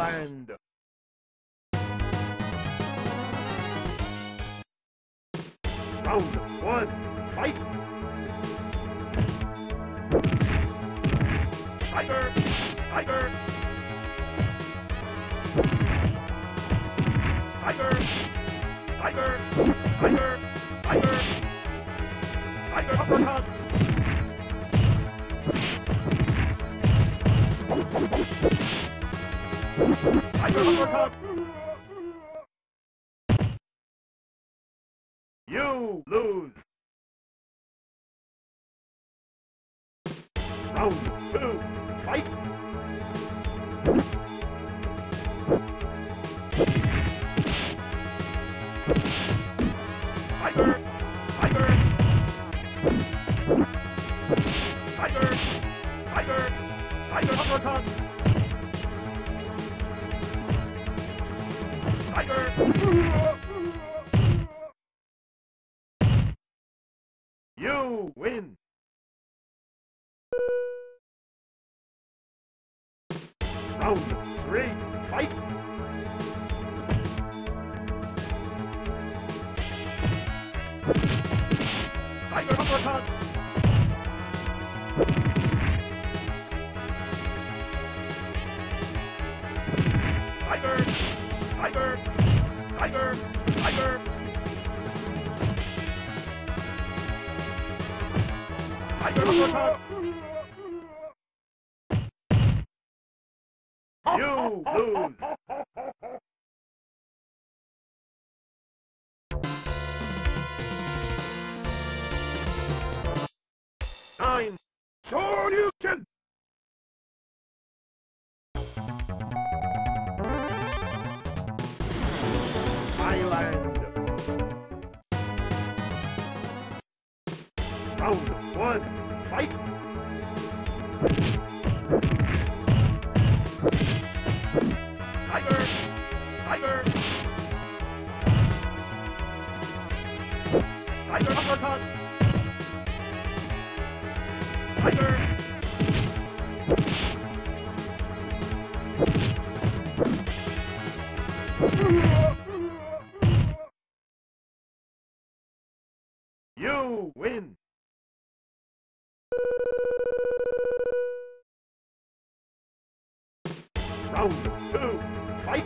Island. Round one, fight! Tiger! Tiger! Tiger! Tiger! Tiger! Tiger! Tiger uppercut! Tiger uppercut! You lose! Round two, fight! Tiger! Tiger! Tiger! Tiger! Tiger uppercut! Tiger! You win! Round three, fight! Tiger uppercut! Tiger! Tiger! Tiger! Tiger! Tiger uppercut! You lose! Nine! Shoryuken! Island! Round one, fight! Tiger! Tiger! Tiger uppercut! Tiger! You win! Round two, fight!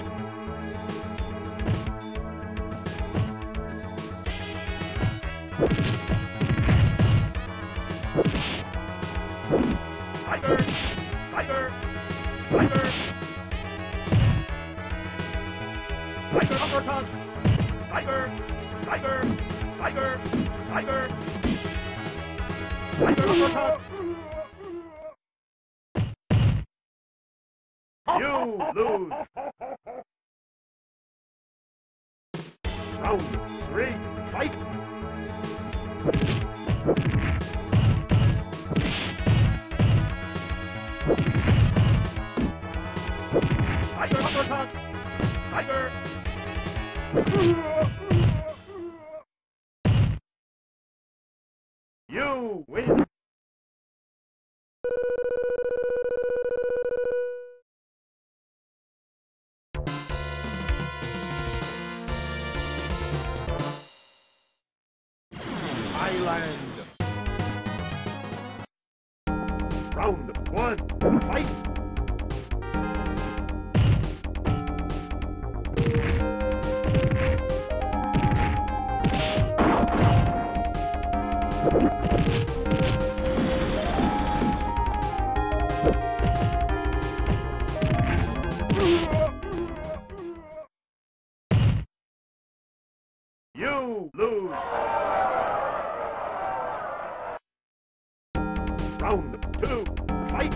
Tiger! Tiger! Tiger! Tiger uppercut! Tiger! Tiger! Tiger! Tiger! Tiger uppercut! You lose! Round three, fight! Tiger uppercut! Tiger! You win! Island! Round one, fight! You lose! Round two, fight!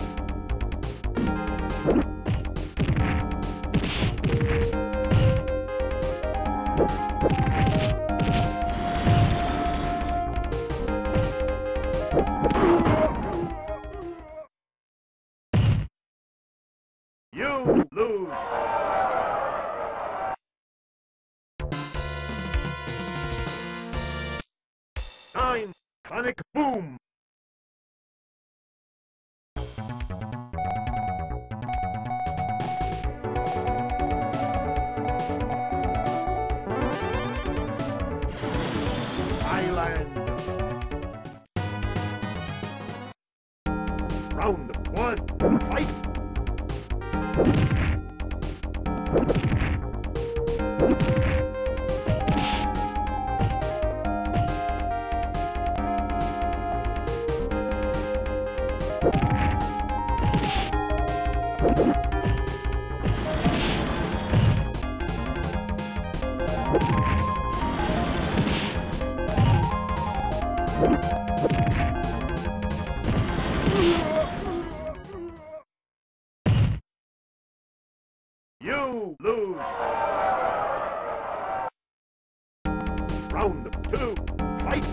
You lose! Nine, sonic boom! You lose. Round 2, fight!